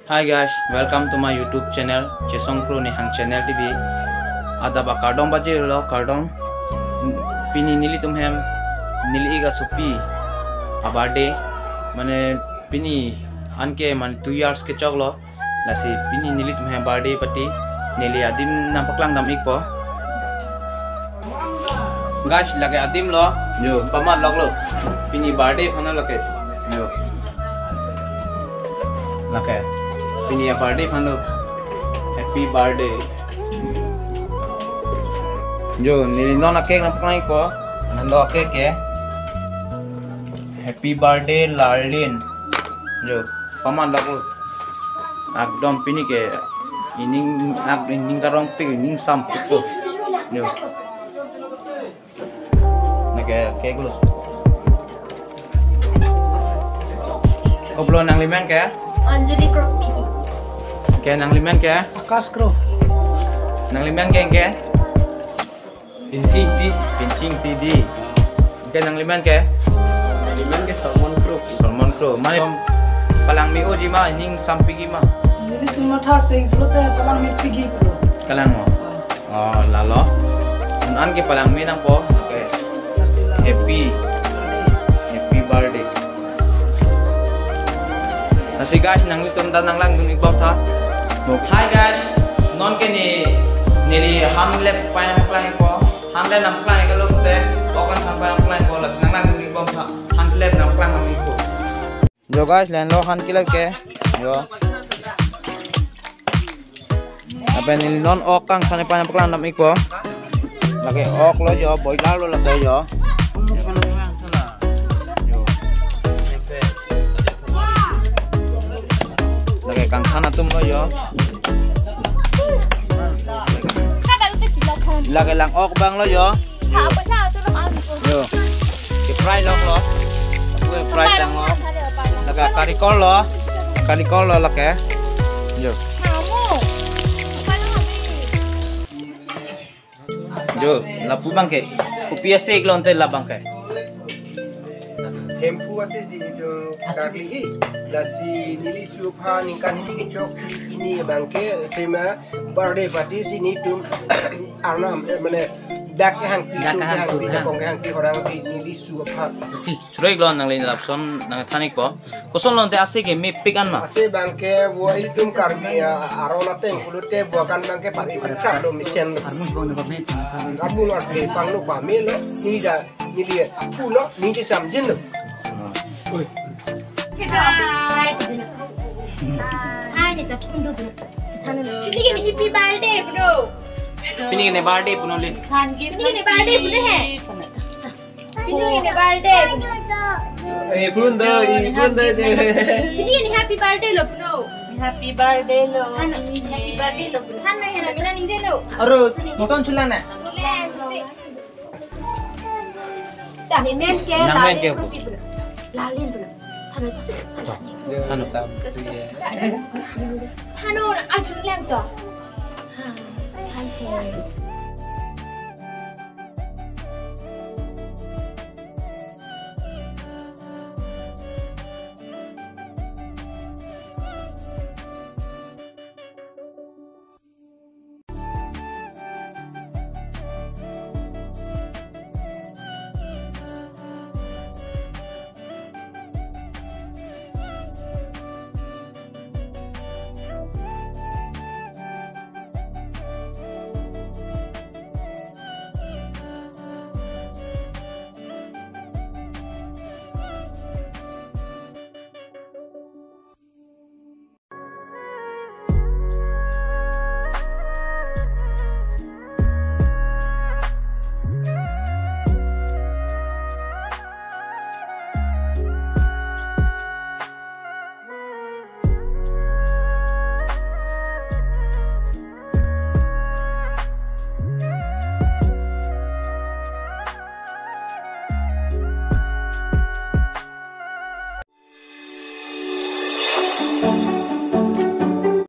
Hi guys, welcome to my YouTube channel Chesongkro Nihang Channel TV. Ada ba kardom baje lo kardom pini nili tumhem nili iga supi abade mane pini anke man 2 years ke choglo nasi pini nili tumhem birthday pati nili adim nampaklang nam ikpo guys lage adim lo yo pamat loglo pini birthday phana lake yo lake pini ya birthday phano happy birthday jo nili nona cake nampaklang ikpo nando cake ya happy birthday Larlin jo paman lagu akdom pini ke ining nak ining karong pig ining sam pupo jo nake cake lo koplo nang limen ke Anjali Kropi ke nang limen ke Akas Kro nang limen ke pincing tidi ke nang limen ke Salmon Kro mane palang mi oji ma ining sampigi ma jadi cuma thar ting pulo te palang mi pigi pulo kalang mo oh lalo an ke palang mi nang po okay happy birthday nasi guys nang litum dan nang lang dung ibaw tha hi guys non ke ni nili hamlet payam klang po hamlet nam klang ke lo te okan ham payam klang po la nang lang dung ibaw tha hamlet nam klang nam iko yo guys len lo han kilap ke yo apa nili non okang sane payam klang nam iko lagi ok lo yo boy lo lagi yo lagi kang sana tum lo yo lagi lang ok bang lo yo yo ke fry lo gue fry tang lo lagi kari kol lo lagi yo yo lapu bang ke upia sek lo nte la bang ke Hempu ase si itu karli lasi nili supha ningkan ini chok si ini bangke tema birthday party si ni tum arnam mane dak hang pi kong hang pi orang pi nili supha si churoi lo nang le lapson nang thanik po koson lo nte ase ke me pikan ma ase bangke wo itum karbi arona teng kulute bukan bangke pati perka do misen arbun arte panglo pamelo ni da ni dia pulo ni di samjin lo Happy birthday bro. Pini ne birthday puno le Ini birthday bro है Ini birthday eh pun do Ini happy birthday lo bro Happy birthday lo. Happy birthday lo bro Kan ya nak ning de lo aro moton chulang na Dah ni men ke Nang men ke bro Lalin bro anu sam Hanu, aku bilang tu. Hai.